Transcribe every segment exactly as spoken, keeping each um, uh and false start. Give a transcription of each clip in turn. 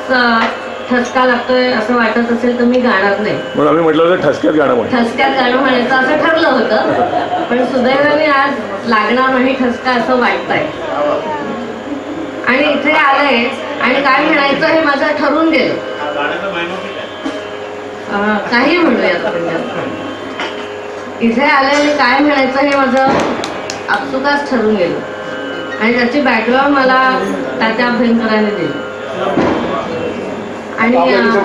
ठसका लागतोय असं वाटत असेल तर मी गाणार नाही, म्हणून आम्ही म्हटलं होतं ठसक्यात गाणं म्हण ठसक्यात गाणं म्हणायचं असं ठरलं होतं, पण सुदैवाने आज लागणार नाही ठसका असं वाटतंय. आणि इथे आलंय आणि काय म्हणायचं हे माझं ठरून गेलं. काही म्हणूयात आपण इथे आलंय आणि काय म्हणायचं हे माझं आपसुकाच ठरून गेलं आणि त्याची बॅकग्राऊंड मला त्याच्या अभ्यंकराने दिली. आणि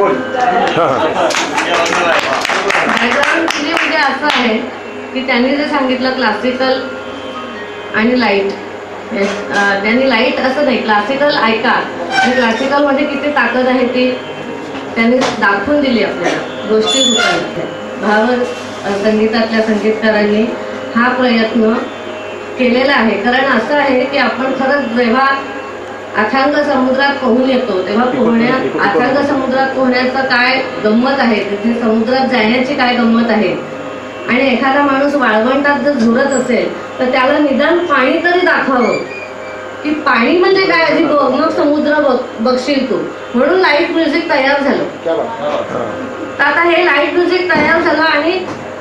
बॅकग्राऊंड दिली म्हणजे असं आहे की त्यांनी जे सांगितलं क्लासिकल आणि लाईट, त्यांनी लाईट असं नाही, क्लासिकल ऐका आणि क्लासिकलमध्ये किती ताकद आहे ती त्यांनी दाखवून दिली आपल्याला गोष्टी रूपाने. भाव संगीतातल्या संगीतकारांनी हा प्रयत्न केलेला आहे. कारण असं आहे की आपण खरंच जेव्हा अथांग समुद्रात पोहून येतो तेव्हा पोहण्या अथांग समुद्रात पोहण्याचं काय गंमत आहे, तिथे समुद्रात जाण्याची काय गंमत आहे. आणि एखादा माणूस वाळवंटात जर झुरत असेल तर त्याला निदान पाणी तरी दाखवावं की पाणी म्हणजे काय आधी बघ, मग समुद्र बघ बघशील तू. म्हणून लाईट म्युझिक तयार झालं. तर आता हे लाईट म्युझिक तयार झालं आणि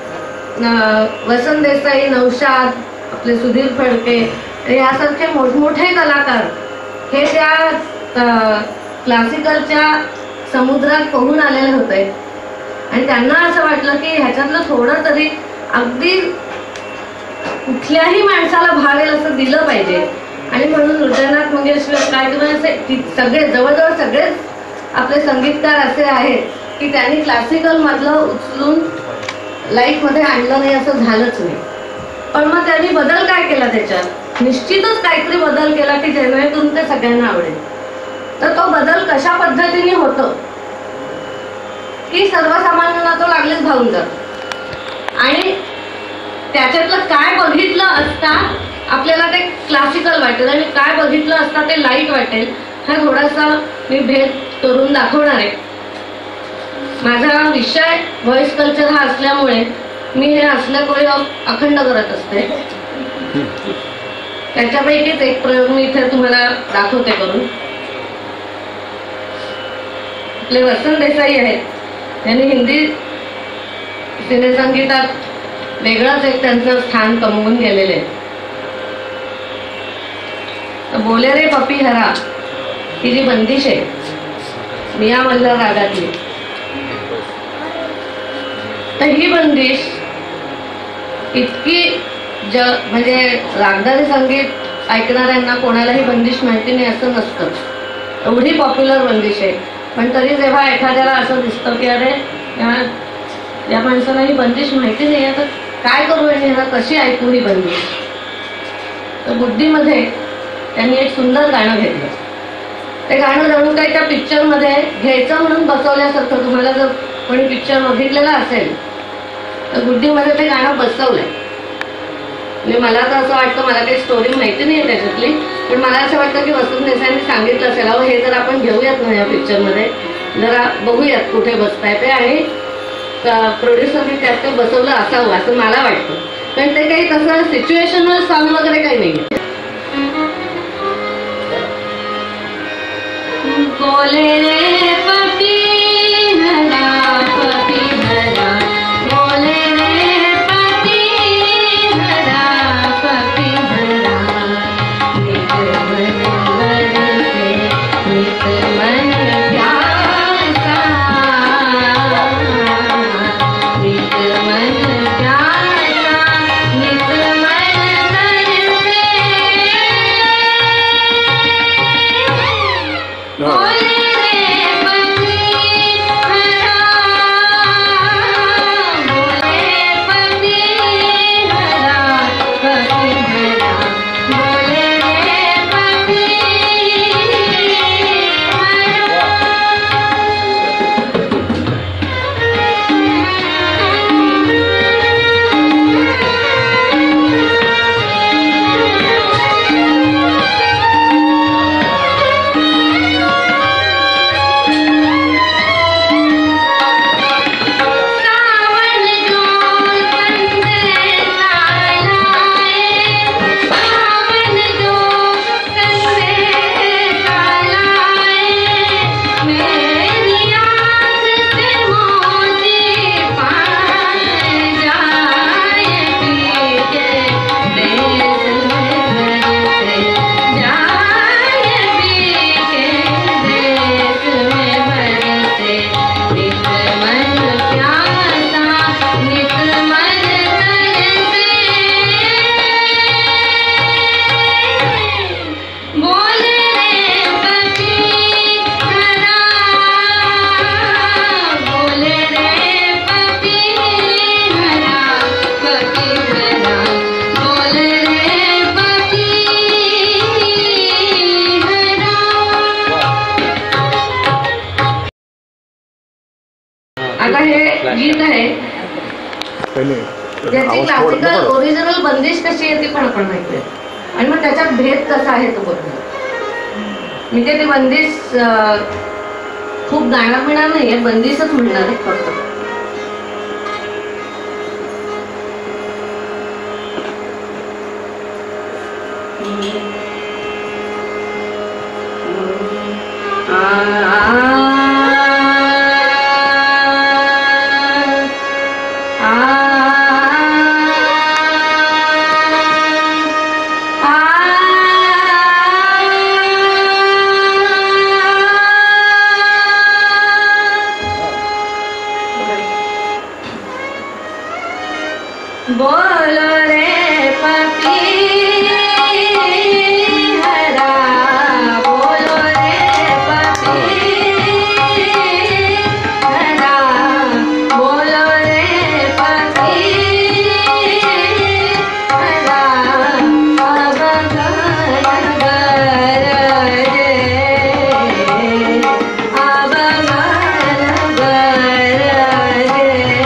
वसंत देसाई, नौशाद, आपले सुधीर फडके यासारखे मोठमोठे कलाकार हे त्या क्लासिकलच्या समुद्रात पोहून आलेले होते आणि त्यांना असं वाटलं की ह्याच्यातलं थोडं तरी अगदी कुठल्याही माणसाला भावेल असं दिलं पाहिजे. आणि म्हणून हृदयनाथ मंगेशकर काय असे सगळे जवळजवळ सगळेच आपले संगीतकार असे आहेत की त्यांनी क्लासिकल मधलं उचलून लाईट मध्ये आणलं नाही असं झालंच नाही. पण मग त्यांनी बदल काय केला, त्याच्यात निश्चितच काहीतरी बदल केला की जेणेकरून ते सगळ्यांना आवडेल. तर तो बदल कशा पद्धतीने होतो की सर्वसामान्यांना तो लागलेच भावून जातो आणि त्याच्यातलं काय बघितलं असता आपल्याला ते क्लासिकल वाटेल आणि काय बघितलं असता ते लाईट वाटेल. हा थोडासा मी भेद करून दाखवणार आहे. माझा विषय व्हॉइस कल्चर हा असल्यामुळे मी हे असल्या प्रयोग अखंड करत असते. त्याच्यापैकीच एक प्रयोग मी इथे तुम्हाला दाखवते करून. आपले वसंत देसाई आहेत, त्यांनी हिंदी सिनेसंगीतात वेगळंच एक त्यांचं स्थान कमवून गेलेले. बोले रे पपी हरा ही जी बंदिश आहे मिया मल्हार रागातली, तर ही बंदिश इतकी ज म्हणजे रागदारी संगीत ऐकणाऱ्यांना कोणालाही बंदिश माहिती नाही असं नसतं, एवढी पॉप्युलर बंदिश आहे. पण तरी जेव्हा एखाद्याला असं दिसतं की अरे या या माणसाला ही बंदिश माहिती नाही आहे तर काय करू आणि ह्याला कशी ऐकू ही बंदिश. तर बुद्धीमध्ये त्यांनी एक सुंदर गाणं घेतलं. ते गाणं जणू काही त्या पिक्चरमध्ये घ्यायचं म्हणून बसवल्यासारखं. तुम्हाला जर कोणी पिक्चर बघितलेला असेल तर बुद्धीमध्ये ते गाणं बसवलंय. म्हणजे मला तर असं वाटतं, मला काही स्टोरी माहिती नाही आहे त्याच्यातली, पण मला असं वाटतं की वसंत देसाईंनी सांगितलं असेल अहो हे जर आपण घेऊयात ना या पिक्चरमध्ये, जरा बघूयात कुठे बसताय ते आणि प्रोड्युसरने त्यात ते बसवलं असावं असं मला वाटतं. कारण ते काही तसं सिच्युएशनल सॉन्ग वगैरे काही नाही. बोले रे पपी हरा पपी हरा, बोले रे पपी हरा पपी हरा, नित मन बरसे नित मन प्यासा, नित मन प्यासा नित मन बरसे. हे गीत आहे पहिले ज्याची आवाज थोडं क्लासिकल नको. ओरिजिनल बंदिश कशी आहे ती पण आपण माहिती आहे आणि मग त्याच्यात भेद कसा आहे तो बघूया. म्हणजे ते बंदिश अं, खूप गाणं मिळणार नाहीये, बंदिशच म्हणणार आहे फक्त. बोलो रे पपी हरा, बोलो रे पपी हरा, बोलो रे पपी हरा, अब गन गरजे, अब गन गरजे,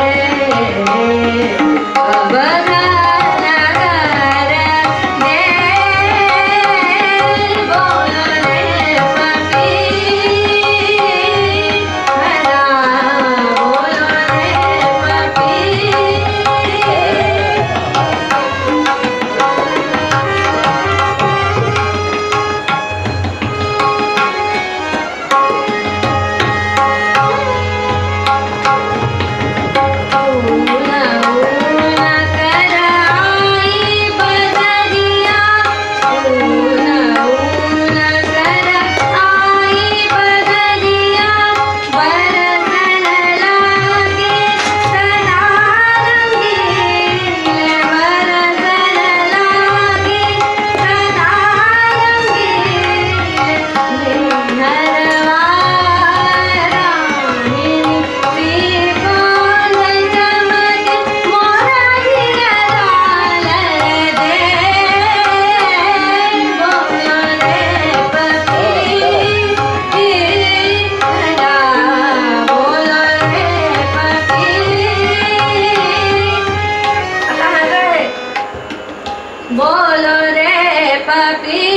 बोलो रे पपी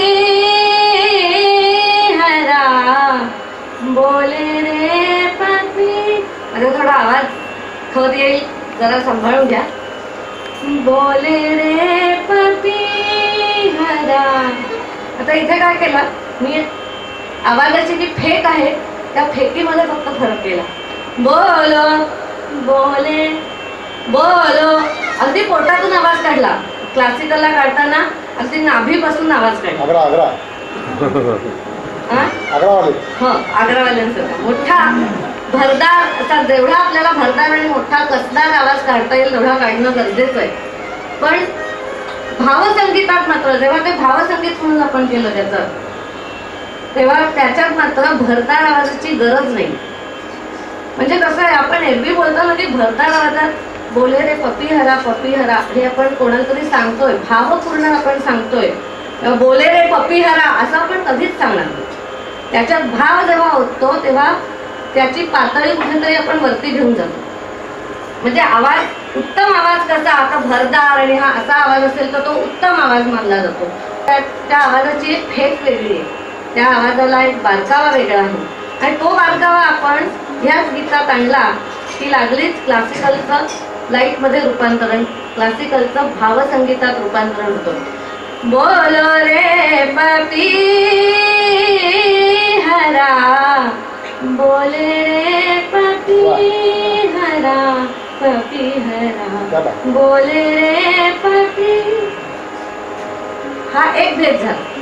हरा, बोले रे पपी. माझा थोडा आवाज खवत येईल, जरा सांभाळून घ्या. बोले रे पपी हरा. आता इथे काय केलं मी, आवाजाची जी फेक आहे त्या फेकीमध्ये फक्त फरक केला. बोलो, बोले, बोलो, अगदी पोटातून आवाज काढला. क्लासिकलला काढताना अगदी नाभीपासून आवाज काढला. आग्रा आग्रा हा? आग्रावाले हो, आग्रावाल्यांसारखा मोठा भरदार असा, जेवढा आपल्याला भरदार आणि मोठा कसदार आवाज काढता येईल तेवढा काढणं गरजेचं आहे. पण भावसंगीतात मात्र जेव्हा ते भावसंगीत म्हणून आपण केलं त्याचं, तेव्हा त्याच्यात मात्र भरदार आवाजाची गरज नाही. म्हणजे कसं आहे, आपण एरवी बोलताना की भरदार आवाजात बोले रे पपी हरा, पपी हरा हे आपण कोणाला तरी सांगतोय, भावपूर्ण आपण सांगतोय. बोले रे पपी हरा असं आपण कधीच सांगणार नाही. त्याच्यात भाव जेव्हा होतो तेव्हा त्याची पातळी कुठेतरी आपण वरती घेऊन जातो. म्हणजे आवाज, उत्तम आवाज कसा, आता भरदार आणि हा असा आवाज असेल तर तो उत्तम आवाज मानला जातो. त्या त्या आवाजाची एक फेक वेगळी आहे, त्या आवाजाला एक बारकावा वेगळा आहे. आणि तो बारकावा आपण ह्याच गीतात आणला की लागलीच क्लासिकलचं लाईटमध्ये रूपांतरण, क्लासिकलचं भावसंगीतात रूपांतरण होतं. बोलो रे पपी हरा, बोले रे पपी हरा, पपी हरा, बोले रे पपी. हा एक भेद झाला.